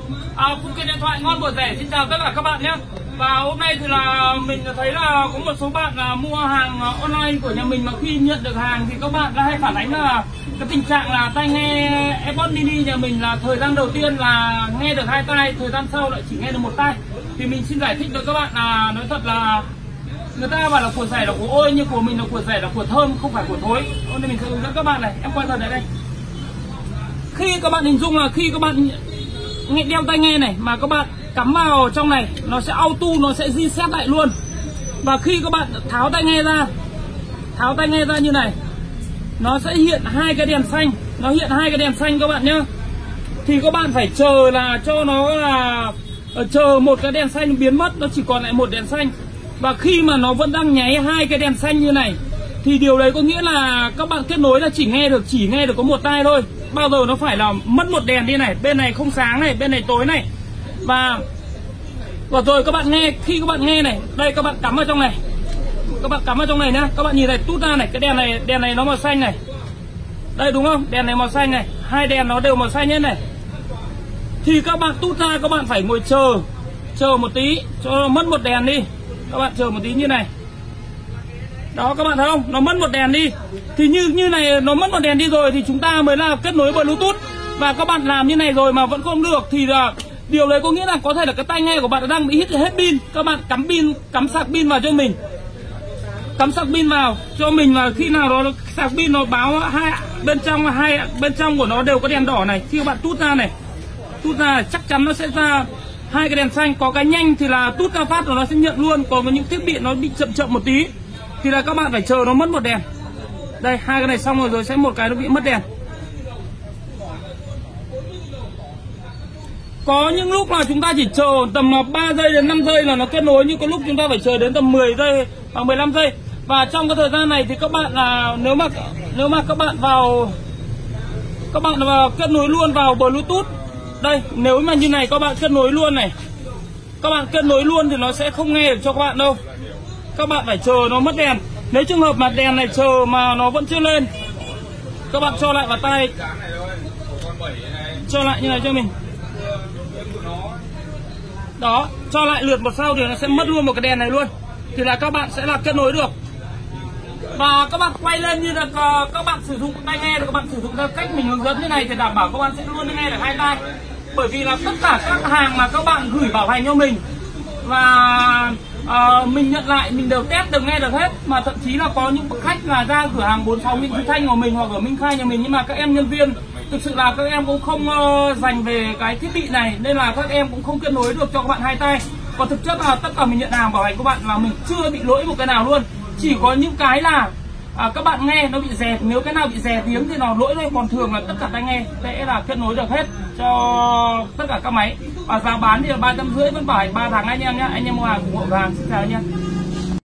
Phụ kiện điện thoại ngon bổ rẻ, xin chào tất cả các bạn nhé. Và hôm nay thì là mình thấy là có một số bạn mua hàng online của nhà mình mà khi nhận được hàng thì các bạn đã hay phản ánh là cái tình trạng là tai nghe AirPods Mini nhà mình là thời gian đầu tiên là nghe được 2 tai, thời gian sau lại chỉ nghe được 1 tai. Thì mình xin giải thích với các bạn là nói thật là người ta bảo là của rẻ là của ôi, nhưng của mình là của rẻ là của thơm, không phải của thối. Hôm nay mình sẽ hướng dẫn các bạn này, em quay thật lại đây. Khi các bạn hình dung là khi các bạn đeo tai nghe này mà các bạn cắm vào trong này, nó sẽ auto, nó sẽ reset lại luôn. Và khi các bạn tháo tai nghe ra như này, nó sẽ hiện 2 cái đèn xanh, nó hiện 2 cái đèn xanh các bạn nhá. Thì các bạn phải chờ là cho nó là chờ một cái đèn xanh biến mất, nó chỉ còn lại một đèn xanh. Và khi mà nó vẫn đang nháy 2 cái đèn xanh như này thì điều đấy có nghĩa là các bạn kết nối là chỉ nghe được có một tai thôi. Bao giờ nó phải là mất một đèn đi này, bên này không sáng này, bên này tối này. Và rồi các bạn nghe, khi các bạn nghe này, đây các bạn cắm vào trong này. Các bạn cắm vào trong này nhá, các bạn nhìn này, tút ra này, cái đèn này nó màu xanh này. Đây đúng không? Đèn này màu xanh này, 2 đèn nó đều màu xanh hết này. Thì các bạn tút ra, các bạn phải ngồi chờ một tí cho nó mất một đèn đi. Các bạn chờ một tí như này. Đó các bạn thấy không? Nó mất một đèn đi. Thì như này nó mất một đèn đi rồi thì chúng ta mới là kết nối Bluetooth. Và các bạn làm như này rồi mà vẫn không được thì là điều đấy có nghĩa là có thể là cái tai nghe của bạn đang bị hết pin. Các bạn cắm sạc pin vào cho mình. Cắm sạc pin vào cho mình, và khi nào đó sạc pin nó báo bên trong của nó đều có đèn đỏ này. Khi các bạn tút ra chắc chắn nó sẽ ra 2 cái đèn xanh. Có cái nhanh thì là tút ra phát rồi nó sẽ nhận luôn. Còn có những thiết bị nó bị chậm một tí thì là các bạn phải chờ nó mất một đèn. Đây, 2 cái này xong rồi sẽ một cái nó bị mất đèn. Có những lúc là chúng ta chỉ chờ tầm 3 giây đến 5 giây là nó kết nối, nhưng có lúc chúng ta phải chờ đến tầm 10 giây hoặc 15 giây. Và trong cái thời gian này thì các bạn là nếu mà các bạn vào kết nối luôn vào Bluetooth. Đây, nếu mà như này các bạn kết nối luôn này. Các bạn kết nối luôn thì nó sẽ không nghe được cho các bạn đâu. Các bạn phải chờ nó mất đèn. Nếu trường hợp mà đèn này chờ mà nó vẫn chưa lên, các bạn cho lại vào tay. Cho lại như này cho mình. Đó, cho lại lượt một sau thì nó sẽ mất luôn một cái đèn này luôn. Thì là các bạn sẽ là kết nối được. Và các bạn quay lên như là các bạn sử dụng tai nghe, các bạn sử dụng theo cách mình hướng dẫn như này thì đảm bảo các bạn sẽ luôn nghe được 2 tai. Bởi vì là tất cả các hàng mà các bạn gửi bảo hành cho mình và mình nhận lại, mình đều test đều nghe được hết. Mà thậm chí là có những khách là ra cửa hàng 46 Nguyễn Duy Thanh của mình hoặc ở Minh Khai nhà mình, nhưng mà các em nhân viên thực sự là các em cũng không dành về cái thiết bị này, nên là các em cũng không kết nối được cho các bạn 2 tai. Còn thực chất là tất cả mình nhận hàng bảo hành của bạn là mình chưa bị lỗi một cái nào luôn. Chỉ có những cái là các bạn nghe nó bị rè, nếu cái nào bị rè tiếng thì nó lỗi thôi. Còn thường là tất cả tai nghe sẽ là kết nối được hết cho tất cả các máy. Và giá bán thì là 350, vẫn bảo hành 3 tháng anh em nhé. Anh em mua hàng ủng hộ hàng, xin chào anh em.